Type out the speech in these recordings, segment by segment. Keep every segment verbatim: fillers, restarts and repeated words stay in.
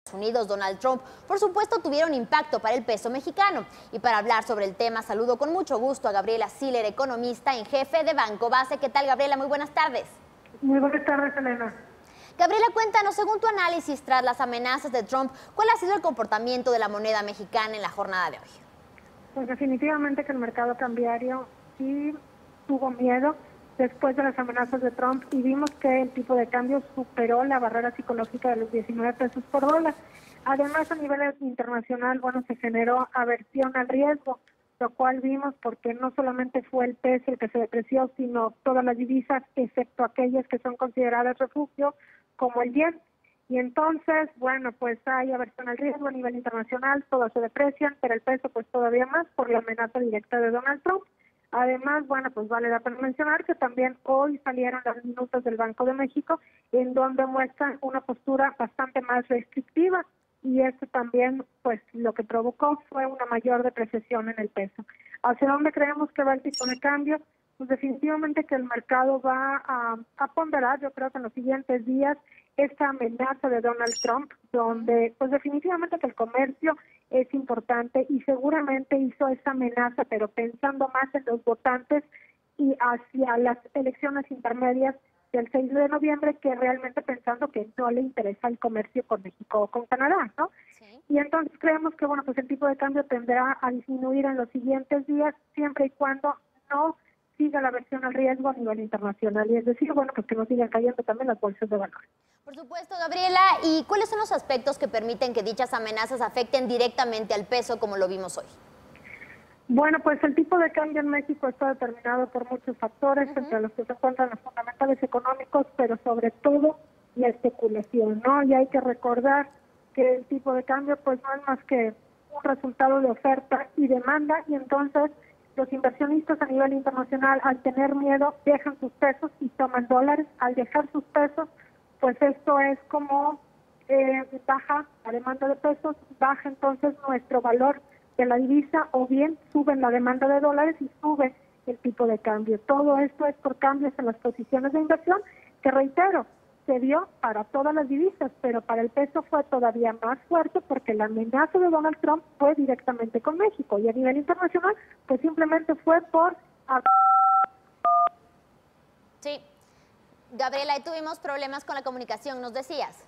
Unidos, Donald Trump, por supuesto, tuvieron impacto para el peso mexicano. Y para hablar sobre el tema, saludo con mucho gusto a Gabriela Siller, economista en jefe de Banco Base. ¿Qué tal, Gabriela? Muy buenas tardes. Muy buenas tardes, Elena. Gabriela, cuéntanos, según tu análisis tras las amenazas de Trump, ¿cuál ha sido el comportamiento de la moneda mexicana en la jornada de hoy? Pues definitivamente que el mercado cambiario sí tuvo miedo después de las amenazas de Trump y vimos que el tipo de cambio superó la barrera psicológica de los diecinueve pesos por dólar. Además, a nivel internacional, bueno, se generó aversión al riesgo, lo cual vimos porque no solamente fue el peso el que se depreció, sino todas las divisas, excepto aquellas que son consideradas refugio, como el yen. Y entonces, bueno, pues hay aversión al riesgo a nivel internacional, todas se deprecian, pero el peso pues todavía más por la amenaza directa de Donald Trump. Además, bueno, pues vale la pena mencionar que también hoy salieron las minutas del Banco de México, en donde muestran una postura bastante más restrictiva, y esto también, pues, lo que provocó fue una mayor depreciación en el peso. ¿Hacia dónde creemos que va el tipo de cambio? Pues definitivamente que el mercado va a, a ponderar, yo creo que en los siguientes días, esta amenaza de Donald Trump, donde pues definitivamente que el comercio es importante y seguramente hizo esa amenaza, pero pensando más en los votantes y hacia las elecciones intermedias del seis de noviembre, que realmente pensando que no le interesa el comercio con México o con Canadá, ¿no? Sí. Y entonces creemos que bueno, pues el tipo de cambio tenderá a disminuir en los siguientes días, siempre y cuando no siga la versión al riesgo a nivel internacional, y es decir, bueno, pues que no sigan cayendo también las bolsas de valores. Por supuesto, Gabriela, ¿y cuáles son los aspectos que permiten que dichas amenazas afecten directamente al peso como lo vimos hoy? Bueno, pues el tipo de cambio en México está determinado por muchos factores, uh-huh. entre los que se encuentran los fundamentales económicos, pero sobre todo la especulación, ¿no? Y hay que recordar que el tipo de cambio pues no es más que un resultado de oferta y demanda, y entonces los inversionistas a nivel internacional, al tener miedo, dejan sus pesos y toman dólares. Al dejar sus pesos, pues esto es como eh, baja la demanda de pesos, baja entonces nuestro valor de la divisa, o bien suben la demanda de dólares y sube el tipo de cambio. Todo esto es por cambios en las posiciones de inversión, que reitero, se dio para todas las divisas, pero para el peso fue todavía más fuerte porque la amenaza de Donald Trump fue directamente con México, y a nivel internacional pues simplemente fue por... Sí. Gabriela, ahí tuvimos problemas con la comunicación, ¿nos decías?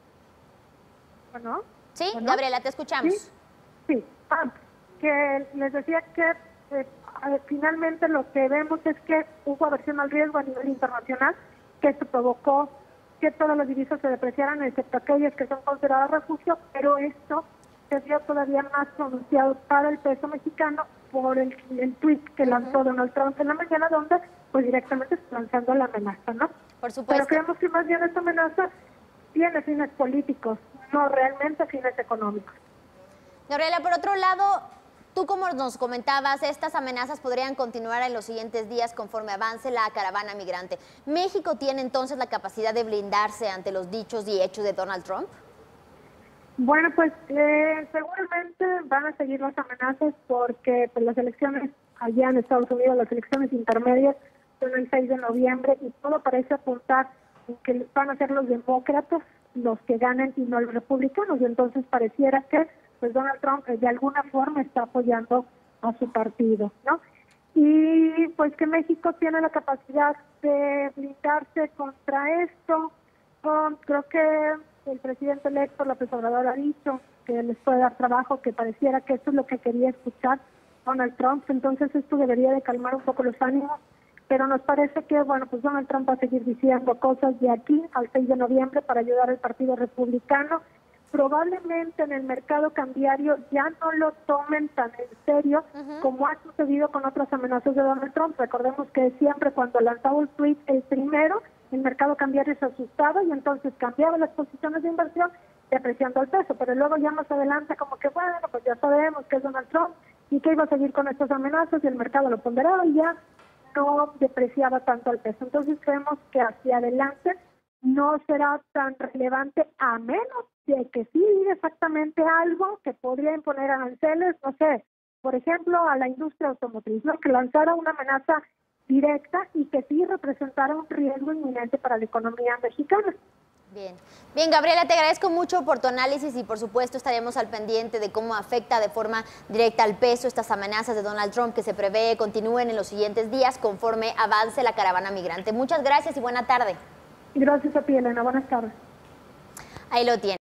¿Bueno? Sí, ¿Bueno? Gabriela, te escuchamos. Sí, sí. Ah, que les decía que eh, finalmente lo que vemos es que hubo aversión al riesgo a nivel internacional, que esto provocó que todas las divisas se depreciaran, excepto aquellas que son consideradas refugio, pero esto se vio todavía más pronunciado para el peso mexicano por el, el tweet que lanzó uh-huh. Donald Trump en la mañana, donde pues directamente está lanzando la amenaza, ¿no? Por supuesto. Pero creemos que más bien esta amenaza tiene fines políticos, no realmente fines económicos. Gabriela, por otro lado, tú como nos comentabas, estas amenazas podrían continuar en los siguientes días conforme avance la caravana migrante. ¿México tiene entonces la capacidad de blindarse ante los dichos y hechos de Donald Trump? Bueno, pues eh, seguramente van a seguir las amenazas porque pues, las elecciones allá en Estados Unidos, las elecciones intermedias son el seis de noviembre, y todo parece apuntar en que van a ser los demócratas los que ganen y no los republicanos, y entonces pareciera que pues Donald Trump de alguna forma está apoyando a su partido, ¿no? Y pues que México tiene la capacidad de blindarse contra esto. Um, creo que el presidente electo, López Obrador, ha dicho que les puede dar trabajo, que pareciera que esto es lo que quería escuchar Donald Trump, entonces esto debería de calmar un poco los ánimos, pero nos parece que, bueno, pues Donald Trump va a seguir diciendo cosas de aquí al seis de noviembre para ayudar al Partido Republicano. Probablemente en el mercado cambiario ya no lo tomen tan en serio uh-huh. como ha sucedido con otras amenazas de Donald Trump. Recordemos que siempre cuando lanzaba un tweet el primero, el mercado cambiario se asustaba y entonces cambiaba las posiciones de inversión depreciando el peso, pero luego ya más adelante como que bueno, pues ya sabemos que es Donald Trump y que iba a seguir con estas amenazas, y el mercado lo ponderaba y ya no depreciaba tanto el peso. Entonces creemos que hacia adelante no será tan relevante, a menos de que sí diga exactamente algo que podría imponer aranceles, no sé, por ejemplo, a la industria automotriz, ¿no? Que lanzara una amenaza directa y que sí representara un riesgo inminente para la economía mexicana. Bien, bien, Gabriela, te agradezco mucho por tu análisis y por supuesto estaremos al pendiente de cómo afecta de forma directa al peso estas amenazas de Donald Trump que se prevé continúen en los siguientes días conforme avance la caravana migrante. Muchas gracias y buena tarde. Gracias a ti, Elena. Buenas tardes. Ahí lo tiene.